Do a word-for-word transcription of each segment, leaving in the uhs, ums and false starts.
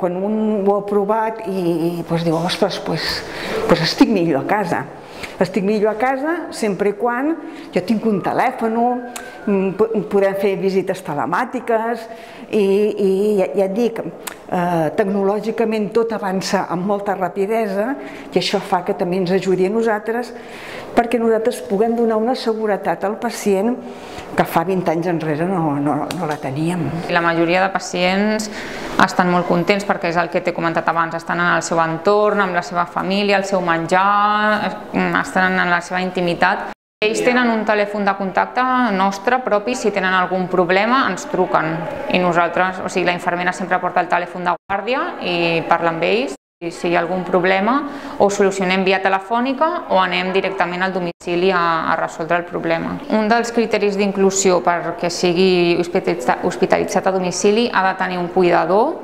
quan un ho ha provat i doncs diu, ostres, doncs estic millor a casa. Estic millor a casa sempre i quan jo tinc un telèfon, podem fer visites telemàtiques i ja et dic, tecnològicament tot avança amb molta rapidesa i això fa que també ens ajudi a nosaltres perquè nosaltres puguem donar una seguretat al pacient que fa vint anys enrere no la teníem. La majoria de pacients estan molt contents perquè és el que t'he comentat abans, estan en el seu entorn, amb la seva família, el seu menjar, estan en la seva intimitat. Ells tenen un telèfon de contacte nostre propi, si tenen algun problema ens truquen i nosaltres, o sigui, la infermera sempre porta el telèfon de guàrdia i parla amb ells. I si hi ha algun problema, o solucionem via telefònica o anem directament al domicili a resoldre el problema. Un dels criteris d'inclusió perquè sigui hospitalitzat a domicili ha de tenir un cuidador,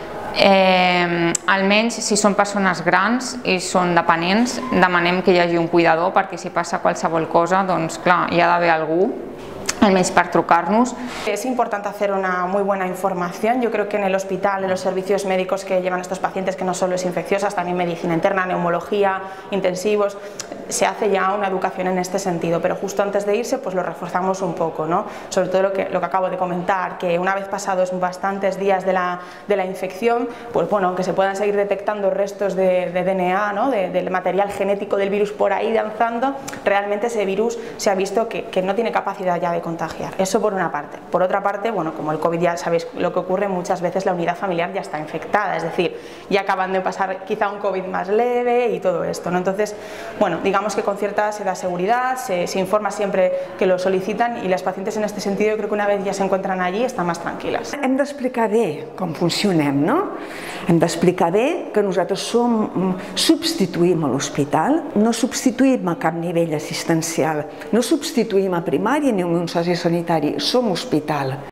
almenys si són persones grans i són dependents, demanem que hi hagi un cuidador perquè si passa qualsevol cosa, doncs clar, hi ha d'haver algú, almenys per trucar-nos. Es importante hacer una muy buena información. Yo creo que en el hospital, en los servicios médicos que llevan estos pacientes, que no solo es infecciosas, también medicina interna, neumología, intensivos, se hace ya una educación en este sentido, pero justo antes de irse pues lo reforzamos un poco, ¿no? Sobre todo lo que, lo que acabo de comentar, que una vez pasados bastantes días de la, de la infección, pues bueno, aunque se puedan seguir detectando restos de, de D N A, ¿no? de, del material genético del virus por ahí danzando, realmente ese virus se ha visto que, que no tiene capacidad ya de contagiar. Eso por una parte. Por otra parte, bueno, como el COVID ya sabéis lo que ocurre, muchas veces la unidad familiar ya está infectada, es decir, ya acaban de pasar quizá un COVID más leve y todo esto, ¿no? Entonces, bueno, digamos que con cierta se da seguridad, se, se informa siempre que lo solicitan y las pacientes en este sentido yo creo que una vez ya se encuentran allí están más tranquilas. Hem d'explicar bé com funcionem, no? Hem d'explicar bé que nosaltres som, substituïm a l'hospital, no substituïm a cap nivell assistencial, no substituïm a primària ni a un soci sanitari, som hospital.